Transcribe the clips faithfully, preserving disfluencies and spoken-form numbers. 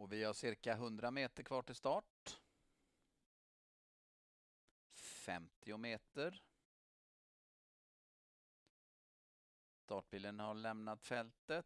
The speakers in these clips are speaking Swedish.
Och vi har cirka hundra meter kvar till start. femtio meter. Startbilen har lämnat fältet.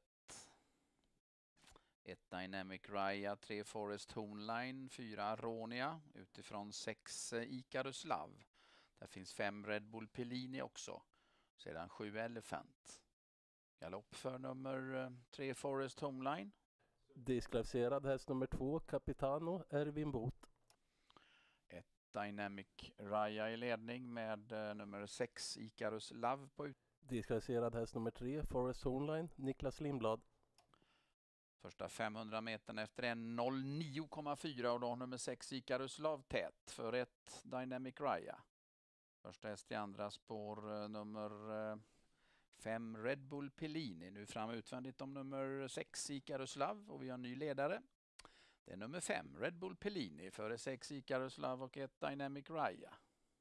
ett Dynamic Raya, tre Forest Hornline, fyra Aronia utifrån sex Icarus Love. Där finns fem Red Bull Pellini också. Sedan sju Elephant. Galopp för nummer tre Forest Hornline. Diskvalificerad häst nummer två, Capitano, Erwin Bot. ett Dynamic Raya i ledning med nummer sex Icarus Love på ut. Diskvalificerad häst nummer tre, Forest Hornline, Niklas Lindblad. Första femhundra metern efter en noll nio komma fyra och då nummer sex Icarus Love tät för ett Dynamic Raya. Första häst i andra spår nummer fem Red Bull Pellini. Nu fram utvändigt om nummer sex Icarus Love och vi har en ny ledare. Det är nummer fem Red Bull Pellini före sex Icarus Love och ett Dynamic Raya.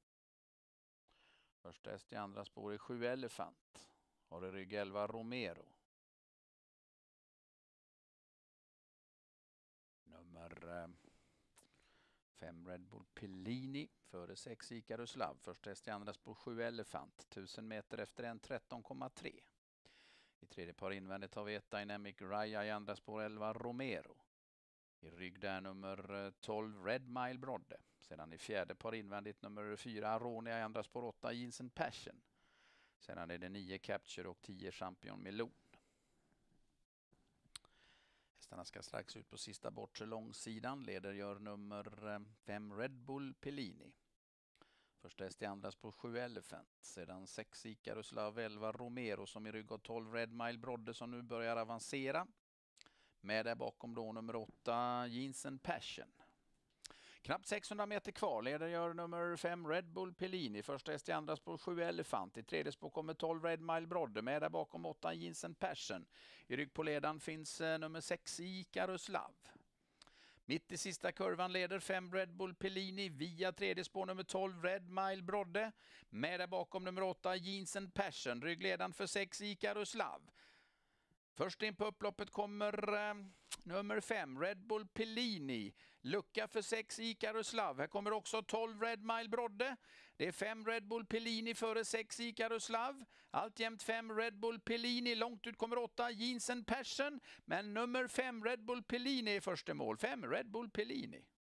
Första häst i andra spår är sju Elephant. Har i rygg elva Romero. Nummer fem Red Bull Pellini före sex Icarus Love. Första häst i andra spår sju Elephant. tusen meter efter en tretton komma tre. I tredje par invändigt har vi ett Dynamic Raya, i andra spår elva Romero. I rygg där nummer tolv Red Mile Brodde. Sedan i fjärde par invändigt nummer fyra Aronia, i andra spår åtta Jeans and Passion. Sedan är det nio Capture och tio Champion Melon. Hästarna ska strax ut på sista bortre långsidan. Leder gör nummer fem Red Bull Pellini. Första häst i andra spår sju Elephant. Sedan sex Icarus Love, elva Romero som i rygg och tolv Red Mile Brodde som nu börjar avancera. Med där bakom då nummer åtta Jeans and Passion. Knappt sexhundra meter kvar. Leder gör nummer fem Red Bull Pellini. Första häst i andra spår sju Elephant. I tredje spår kommer tolv Red Mile Brodde. Med där bakom åtta Jeans and Passion. I rygg på ledan finns eh, nummer sex Icarus Love. Mitt i sista kurvan leder fem Red Bull Pellini via tredje spår nummer tolv Red Mile Brodde. Med där bakom nummer åtta Jeans and Passion. Ryggledan för sex Icarus Love. Först in på upploppet kommer eh, nummer fem Red Bull Pellini. Lucka för sex Icarus Love. Här kommer också tolv Red Mile Brodde. Det är fem Red Bull Pellini före sex Icarus Love. Alltjämt fem Red Bull Pellini. Långt ut kommer åtta Jeans and Passion. Men nummer fem Red Bull Pellini är första mål. fem Red Bull Pellini.